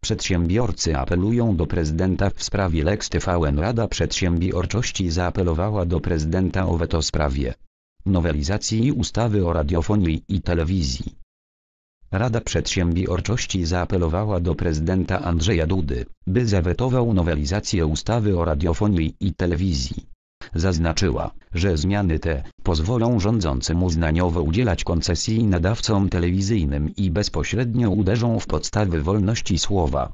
Przedsiębiorcy apelują do prezydenta w sprawie Lex TVN. Rada Przedsiębiorczości zaapelowała do prezydenta o weto w sprawie nowelizacji ustawy o radiofonii i telewizji. Rada Przedsiębiorczości zaapelowała do prezydenta Andrzeja Dudy, by zawetował nowelizację ustawy o radiofonii i telewizji. Zaznaczyła, że zmiany te pozwolą rządzącym uznaniowo udzielać koncesji nadawcom telewizyjnym i bezpośrednio uderzą w podstawy wolności słowa.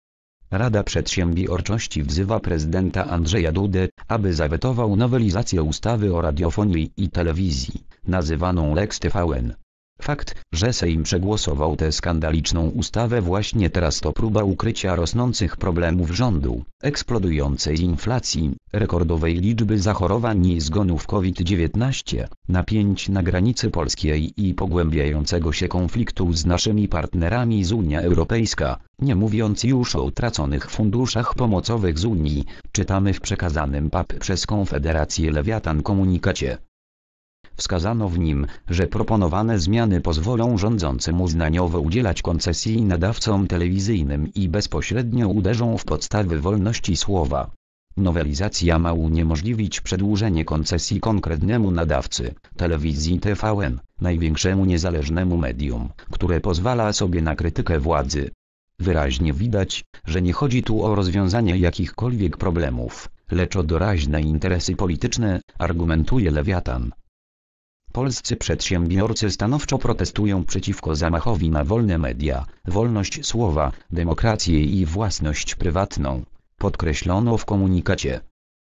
Rada Przedsiębiorczości wzywa prezydenta Andrzeja Dudę, aby zawetował nowelizację ustawy o radiofonii i telewizji, nazywaną Lex TVN. Fakt, że Sejm przegłosował tę skandaliczną ustawę właśnie teraz, to próba ukrycia rosnących problemów rządu, eksplodującej inflacji, rekordowej liczby zachorowań i zgonów COVID-19, napięć na granicy polskiej i pogłębiającego się konfliktu z naszymi partnerami z Unii Europejskiej, nie mówiąc już o utraconych funduszach pomocowych z Unii, czytamy w przekazanym PAP przez Konfederację Lewiatan komunikacie. Wskazano w nim, że proponowane zmiany pozwolą rządzącym uznaniowo udzielać koncesji nadawcom telewizyjnym i bezpośrednio uderzą w podstawy wolności słowa. Nowelizacja ma uniemożliwić przedłużenie koncesji konkretnemu nadawcy, telewizji TVN, największemu niezależnemu medium, które pozwala sobie na krytykę władzy. Wyraźnie widać, że nie chodzi tu o rozwiązanie jakichkolwiek problemów, lecz o doraźne interesy polityczne, argumentuje Lewiatan. Polscy przedsiębiorcy stanowczo protestują przeciwko zamachowi na wolne media, wolność słowa, demokrację i własność prywatną, podkreślono w komunikacie.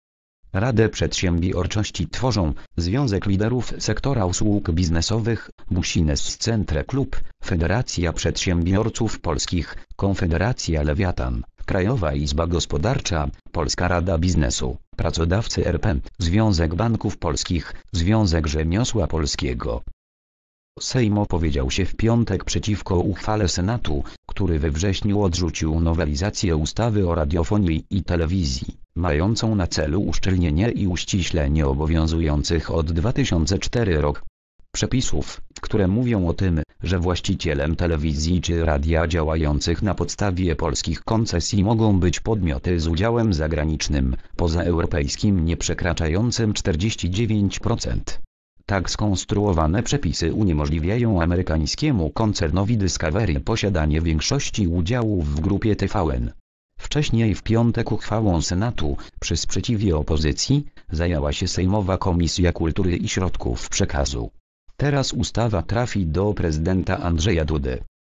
Radę Przedsiębiorczości tworzą Związek Liderów Sektora Usług Biznesowych, Business Centre Club, Federacja Przedsiębiorców Polskich, Konfederacja Lewiatan, Krajowa Izba Gospodarcza, Polska Rada Biznesu, Pracodawcy RP, Związek Banków Polskich, Związek Rzemiosła Polskiego. Sejm opowiedział się w piątek przeciwko uchwale Senatu, który we wrześniu odrzucił nowelizację ustawy o radiofonii i telewizji, mającą na celu uszczelnienie i uściślenie obowiązujących od 2004 roku przepisów, które mówią o tym, że właścicielem telewizji czy radia działających na podstawie polskich koncesji mogą być podmioty z udziałem zagranicznym, pozaeuropejskim nieprzekraczającym 49%. Tak skonstruowane przepisy uniemożliwiają amerykańskiemu koncernowi Discovery posiadanie większości udziałów w grupie TVN. Wcześniej w piątek uchwałą Senatu, przy sprzeciwie opozycji, zajęła się Sejmowa Komisja Kultury i Środków Przekazu. Teraz ustawa trafi do prezydenta Andrzeja Dudy.